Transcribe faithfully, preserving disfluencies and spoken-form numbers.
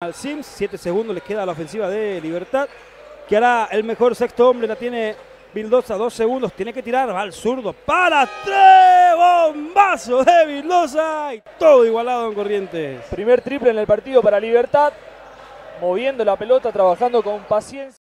al Sims. siete segundos les queda a la ofensiva de Libertad, que hará el mejor sexto hombre. La tiene Vildosa, dos segundos. Tiene que tirar, va al zurdo para tres. Bombazo de Vildosa y todo igualado en Corrientes. Primer triple en el partido para Libertad, moviendo la pelota, trabajando con paciencia.